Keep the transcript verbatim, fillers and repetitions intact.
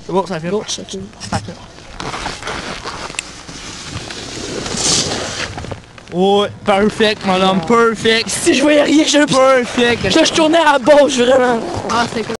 C'est bon, ça fait. Bon, ça fait. Ça fait. Ouais, perfect, madame, perfect. Si je voyais rien, je Perfect. je, je tournais à la bouche, vraiment. Ah, c'est cool.